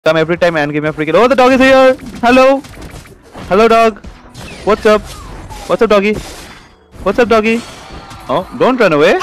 come every time and give me a free kill. Oh, the dog is here! Hello! Hello, dog. What's up? What's up, doggy? What's up, doggy? Oh, don't run away.